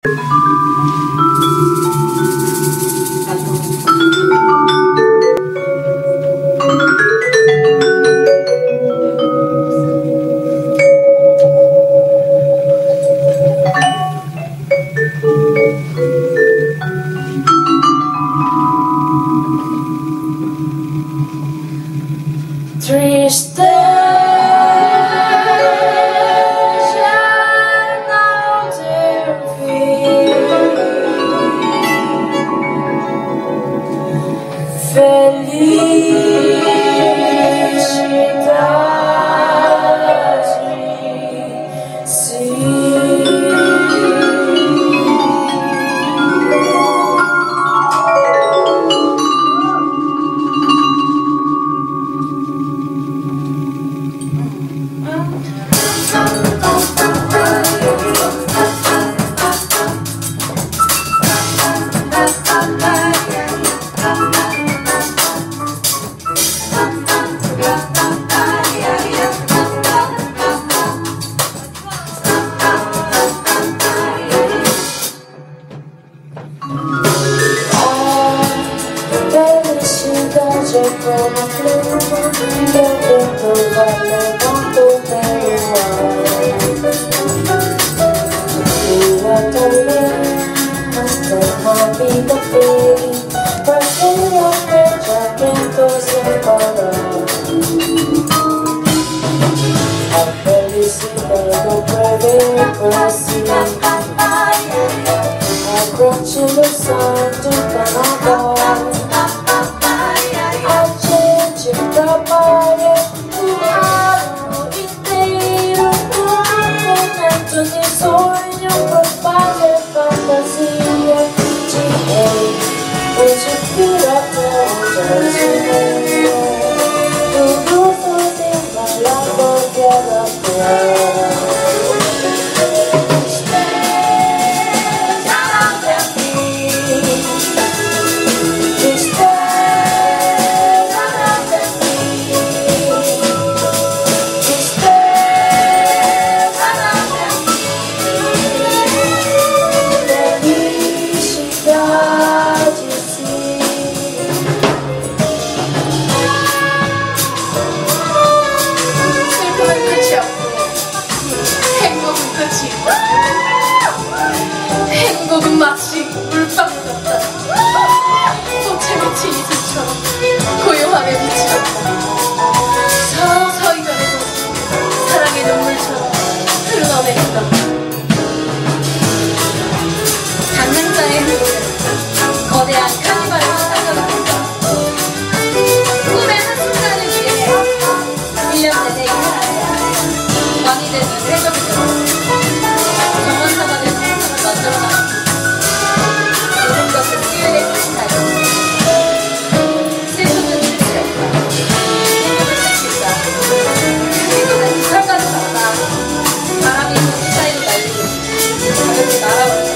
Triste já não ter fim, felicidade, sim. Felicidade é como a pluma que o vento vai levando pelo ar. Lua também, mas tem uma vida feliz, porque a pensamento sem parar. A felicidade prevê por si, a gratilhação do carnaval. Trabalha o ano inteiro num momento de sonho pra fazer fantasia de rei. Hoje vira até tudo sozinho na lagoa 행복은 마치 물방울 같다. 꽃에 맺힌 이슬처럼 고요함에 비치다. 서서히 변해서 사랑의 눈물처럼 흘러내린다. 강릉자의 흐름은 거대한 카니발을 상상합니다. 꿈의 한순간을 위해 1년 내내 일하여 왕이 되는 해적이죠. 정원사관을 만들어나갑니다. 모든 것은 기회의 끝이나요. 슬픔은 끝이 없다. 행복은 끝이 있다. 행복은 설가는 같다. 바람이 도시 사이로 날리고 가볍게 날아온다.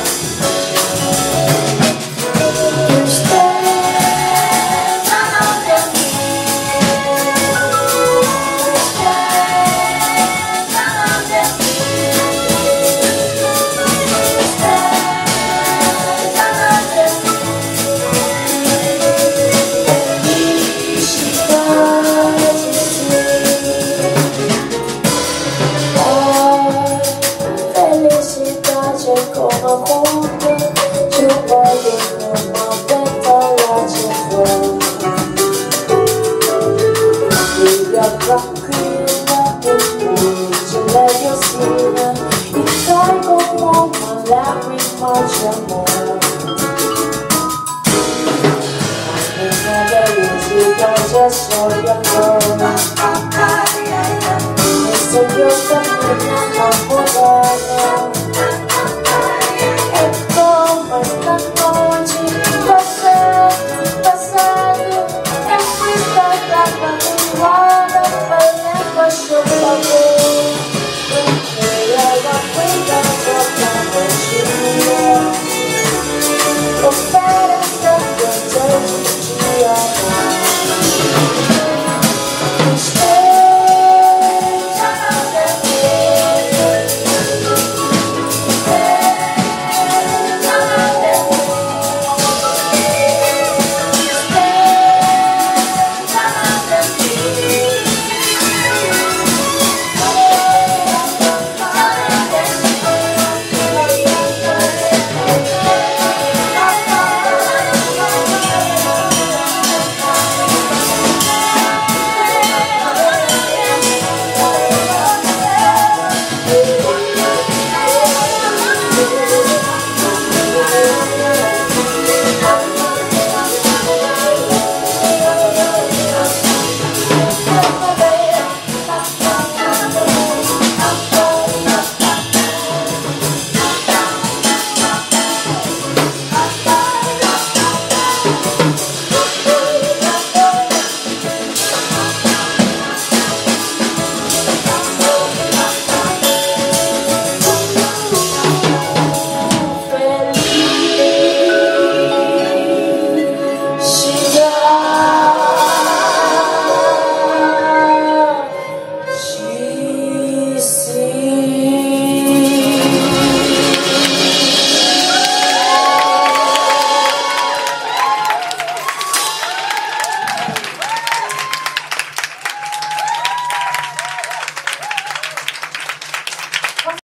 Como a ponta de olho numa pétala de flor, brilha tranquila de leve oscila e cai como uma lágrima de amor. A minha felicidade é só de amor. Esse é o caminho namorado.